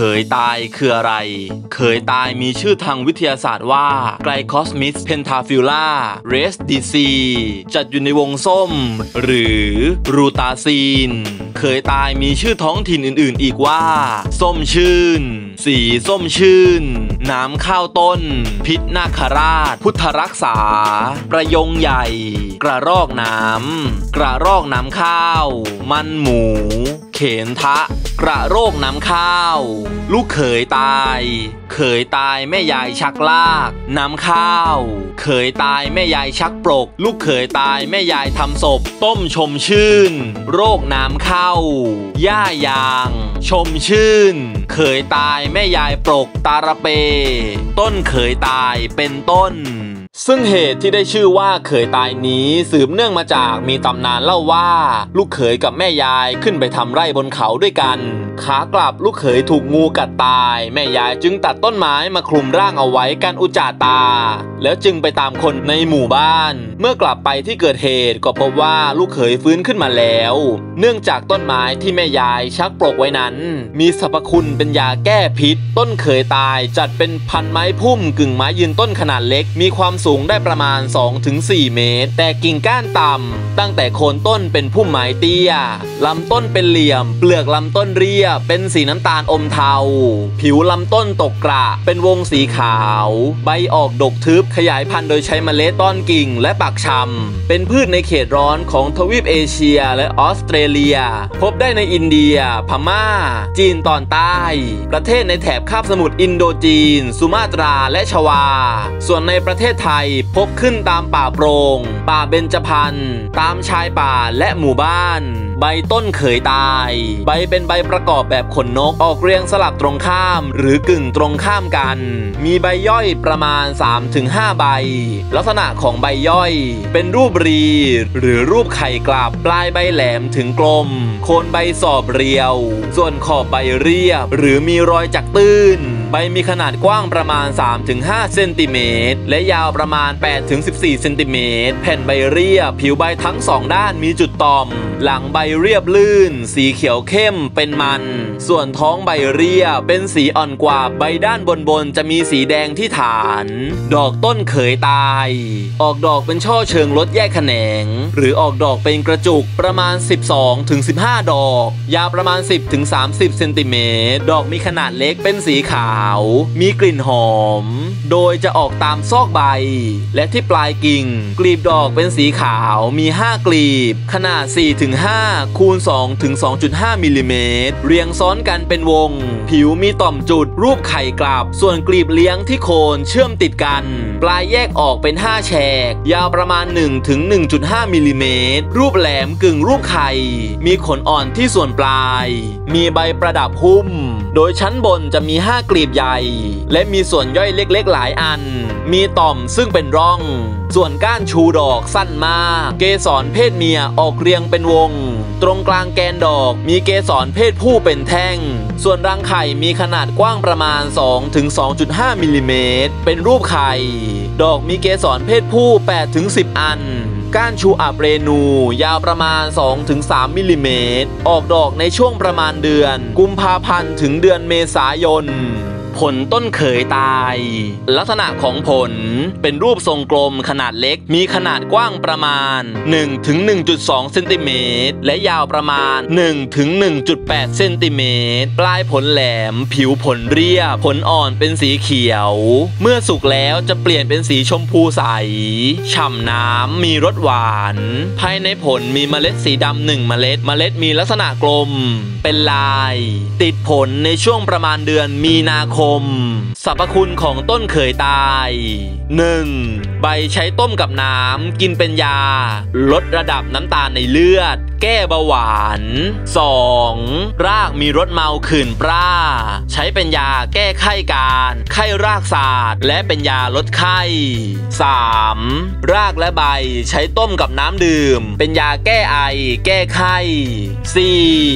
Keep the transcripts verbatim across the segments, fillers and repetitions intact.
ยตายคืออะไรเขยตายมีชื่อทางวิทยาศาสตร์ว่าไกลคอสมิสเพนทาฟิลล่าเรสดีซีจัดอยู่ในวงส้มหรือรูตาซีนเขยตายมีชื่อท้องถิ่นอื่นๆอีกว่าส้มชื่นสีส้มชื่นน้ำข้าวต้นพิษนาคราชพุทธรักษาประยงใหญ่กระรอกน้ำกระรอกน้ำข้าวมันหมูเขนทะกระโรกน้ำข้าวลูกเขยตายเขยตายแม่ยายชักลากน้ำข้าวเขยตายแม่ยายชักปรกลูกเขยตายแม่ยายทำศพต้มชมชื่นโรคน้ำเข้าย่ายางชมชื่นเขยตายแม่ยายปรกตาระเปต้นเขยตายเป็นต้นซึ่งเหตุที่ได้ชื่อว่าเขยตายนี้สืบเนื่องมาจากมีตำนานเล่าว่าลูกเขยกับแม่ยายขึ้นไปทำไร่บนเขาด้วยกันขากลับลูกเขยถูกงูกัดตายแม่ยายจึงตัดต้นไม้มาคลุมร่างเอาไว้กันอุจจาตาแล้วจึงไปตามคนในหมู่บ้านเมื่อกลับไปที่เกิดเหตุก็พบว่าลูกเขยฟื้นขึ้นมาแล้วเนื่องจากต้นไม้ที่แม่ยายชักปลกไว้นั้นมีสรรพคุณเป็นยาแก้พิษต้นเขยตายจัดเป็นพันไม้พุ่มกึ่งไม้ยืนต้นขนาดเล็กมีความสูงได้ประมาณ สองถึงสี่ เมตรแต่กิ่งก้านต่ำตั้งแต่โคนต้นเป็นพุ่มไม้เตี้ยลำต้นเป็นเหลี่ยมเปลือกลำต้นเรียบเป็นสีน้ำตาลอมเทาผิวลำต้นตกกระเป็นวงสีขาวใบออกดกทึบขยายพันธุ์โดยใช้เมล็ดต้นกิ่งและปักชำเป็นพืชในเขตร้อนของทวีปเอเชียและออสเตรเลียพบได้ในอินเดียพม่าจีนตอนใต้ประเทศในแถบคาบสมุทรอินโดจีนสุมาตราและชวาส่วนในประเทศไทยพบขึ้นตามป่าโปร่งป่าเบญจพรรณตามชายป่าและหมู่บ้านใบต้นเขยตายใบเป็นใบประกอบแบบขนนกออกเรียงสลับตรงข้ามหรือกึ่งตรงข้ามกันมีใบย่อยประมาณ สามถึงห้า ใบลักษณะของใบย่อยเป็นรูปรีหรือรูปไข่กลับปลายใบแหลมถึงกลมโคนใบสอบเรียวส่วนขอบใบเรียบหรือมีรอยจักตื้นใบมีขนาดกว้างประมาณ สามถึงห้า เซนติเมตรและยาวประมาณ แปดถึงสิบสี่ เซนติเมตรแผ่นใบเรียบผิวใบทั้งสองด้านมีจุดต่อมหลังใบเรียบลื่นสีเขียวเข้มเป็นมันส่วนท้องใบเรียบเป็นสีอ่อนกว่าใบด้านบนบนจะมีสีแดงที่ฐานดอกต้นเขยตายออกดอกเป็นช่อเชิงลดแยกแขนงหรือออกดอกเป็นกระจุกประมาณ สิบสองถึงสิบห้า ดอกยาวประมาณ สิบถึงสามสิบ เซนติเมตรดอกมีขนาดเล็กเป็นสีขาวมีกลิ่นหอมโดยจะออกตามซอกใบและที่ปลายกิ่งกลีบดอกเป็นสีขาวมีห้ากลีบขนาด สี่ถึงห้า คูณ สองถึงสองจุดห้า มิลลิเมตรเรียงซ้อนกันเป็นวงผิวมีต่อมจุดรูปไข่กลับส่วนกลีบเลี้ยงที่โคนเชื่อมติดกันปลายแยกออกเป็นห้าแฉกยาวประมาณ หนึ่งถึงหนึ่งจุดห้า มิลลิเมตรรูปแหลมกึ่งรูปไข่มีขนอ่อนที่ส่วนปลายมีใบประดับหุ้มโดยชั้นบนจะมีห้ากลีบใหญ่และมีส่วนย่อยเล็กๆหลายอันมีต่อมซึ่งเป็นร่องส่วนก้านชูดอกสั้นมากเกสรเพศเมียออกเรียงเป็นวงตรงกลางแกนดอกมีเกสรเพศผู้เป็นแท่งส่วนรังไข่มีขนาดกว้างประมาณ สองถึงสองจุดห้า มิลลิเมตรเป็นรูปไข่ดอกมีเกสรเพศผู้ แปดถึงสิบ อันก้านชูอับเรนูยาวประมาณ สองถึงสาม มิลลิเมตรออกดอกในช่วงประมาณเดือนกุมภาพันธ์ถึงเดือนเมษายนผลต้นเขยตายลักษณะของผลเป็นรูปทรงกลมขนาดเล็กมีขนาดกว้างประมาณ หนึ่งถึงหนึ่งจุดสอง เซนติเมตรและยาวประมาณ หนึ่งถึงหนึ่งจุดแปด เซนติเมตรปลายผลแหลมผิวผลเรียบผลอ่อนเป็นสีเขียวเมื่อสุกแล้วจะเปลี่ยนเป็นสีชมพูใสฉ่ำน้ำมีรสหวานภายในผลมีเมล็ดสีดำหนึ่งเมล็ดเมล็ดมีลักษณะกลมเป็นลายติดผลในช่วงประมาณเดือนมีนาคมสรรพคุณของต้นเขยตาย หนึ่ง ใบใช้ต้มกับน้ำกินเป็นยาลดระดับน้ำตาลในเลือดแก้เบาหวาน สอง รากมีรสเมาขื่นปร่าใช้เป็นยาแก้ไข้การไข้รากศาสตร์และเป็นยาลดไข้ สาม รากและใบใช้ต้มกับน้ำดื่มเป็นยาแก้ไอแก้ไข้ สี่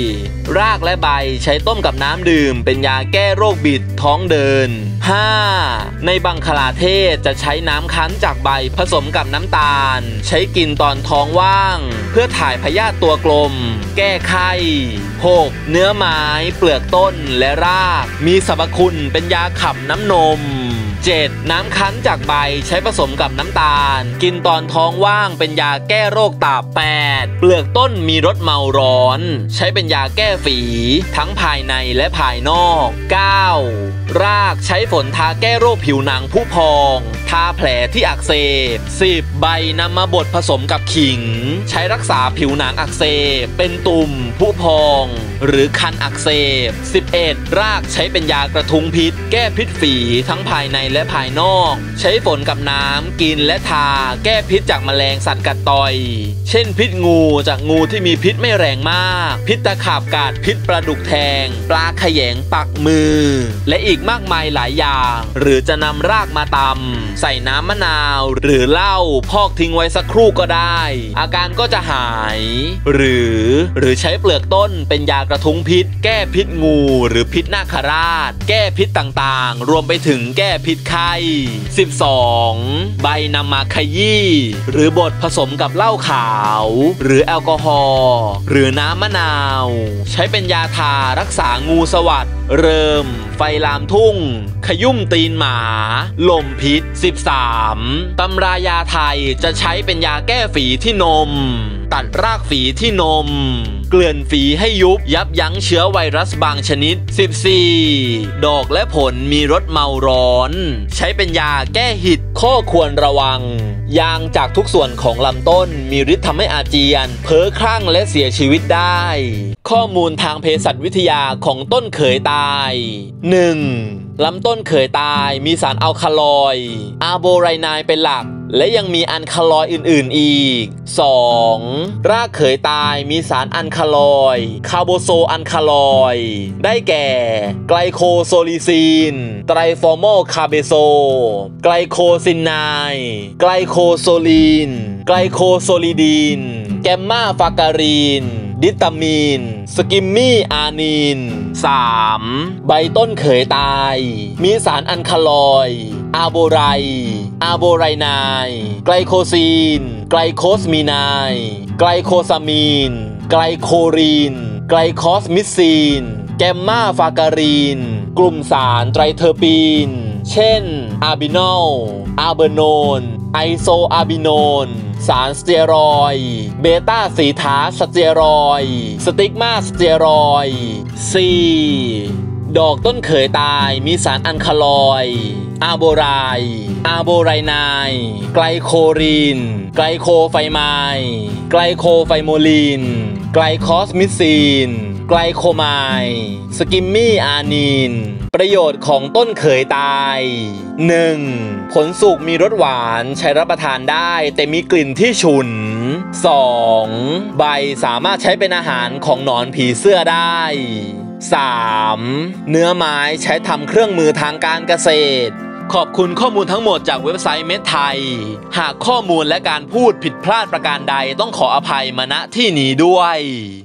รากและใบใช้ต้มกับน้ำดื่มเป็นยาแก้โรคบิดท้องเดิน ห้า. ในบังคลาเทศจะใช้น้ำคั้นจากใบผสมกับน้ำตาลใช้กินตอนท้องว่างเพื่อถ่ายพยาธิตัวกลมแก้ไข้ หก. เนื้อไม้เปลือกต้นและรากมีสรรพคุณเป็นยาขับน้ำนม เจ็ด. น้ำคั้นจากใบใช้ผสมกับน้ำตาลกินตอนท้องว่างเป็นยาแก้โรคตับ แปด. เปลือกต้นมีรสเมาร้อนใช้เป็นยาแก้ฝีทั้งภายในและภายนอก เก้า. รากใช้ฝนทาแก้โรคผิวหนังผุพองทาแผลที่อักเสบ สิบ. ใบนำมาบดผสมกับขิงใช้รักษาผิวหนังอักเสบเป็นตุ่มผุพองหรือคันอักเสบ สิบเอ็ด. รากใช้เป็นยากระทุ้งพิษแก้พิษฝีทั้งภายในและภายนอกใช้ฝนกับน้ำกินและทาแก้พิษจากแมลงสัตว์กัดต่อยเช่นพิษงูจากงูที่มีพิษไม่แรงมากพิษตะขาบกัดพิษปลาดุกแทงปลาแขยงปักมือและอีกมากมายหลายอย่างหรือจะนำรากมาตำใส่น้ำมะนาวหรือเหล้าพอกทิ้งไว้สักครู่ก็ได้อาการก็จะหายหรือหรือใช้เปลือกต้นเป็นยากระทุ้งพิษแก้พิษงูหรือพิษนาคราชแก้พิษต่างๆรวมไปถึงแก้พิษไข้ สิบสอง. ใบนำมาขยี้หรือบดผสมกับเหล้าขาวหรือแอลกอฮอล์หรือน้ำมะนาวใช้เป็นยาทารักษางูสวัสด์เริมไฟลามทุ่งขยุ่มตีนหมาลมพิษ สิบสาม. ตำรายาไทยจะใช้เป็นยาแก้ฝีที่นมตัดรากฝีที่นมเกลื่อนฝีให้ยุบยับยั้งเชื้อไวรัสบางชนิด สิบสี่. ดอกและผลมีรสเมาร้อนใช้เป็นยาแก้หิดข้อควรระวังยางจากทุกส่วนของลำต้นมีฤทธิ์ทำให้อาเจียนเพ้อคลั่งและเสียชีวิตได้ข้อมูลทางเภสัชวิทยาของต้นเขยตาย หนึ่ง. ลำต้นเขยตายมีสารอัลคาลอยด์อาร์โบไรไนด์เป็นหลักและยังมีอัลคาลอยด์อื่นๆอีก สอง. รากเขยตายมีสารอัลคาลอยด์คาร์โบโซอัลคาลอยด์ได้แก่ไกลโคโซลิซีนไตรฟอร์โมคาเบโซไกลโคซินไนด์ไกลโคโซลีนไกลโคโซลิดีนแกมมาฟาการีนดิตามีนสกิมมี่อานีน สาม. ใบต้นเขยตายมีสารอัลคาลอยด์อาร์โบไรอาร์โบไรไนด์ไกลโคซีนไกลโคสมีไนด์ไกลโคซามีนไกลโครีนไกลคอสมิซีนแกมมาฟาการีนกลุ่มสารไตรเทอร์ปีนเช่นอาร์บินอลอาร์เบโนนไอโซอาร์บิโนนสารสเตียรอยด์เบต้าสีทาสเตียรอยด์สติกมาสเตียรอยด์ สี่. ดอกต้นเขยตายมีสารอัลคาลอยด์อาร์โบไรอาร์โบไรไนด์ไกลโครีนไกลโคไฟไมด์ไกลโคไฟโมลีนไกลคอสมิซีนไกลโคไมด์สกิมมี่อานีนประโยชน์ของต้นเขยตาย หนึ่ง. ผลสุกมีรสหวานใช้รับประทานได้แต่มีกลิ่นที่ฉุน สอง. ใบสามารถใช้เป็นอาหารของหนอนผีเสื้อได้ สาม. เนื้อไม้ใช้ทำเครื่องมือทางการเกษตรขอบคุณข้อมูลทั้งหมดจากเว็บไซต์เม็ดไทยหากข้อมูลและการพูดผิดพลาดประการใดต้องขออภัยมาณที่นี้ด้วย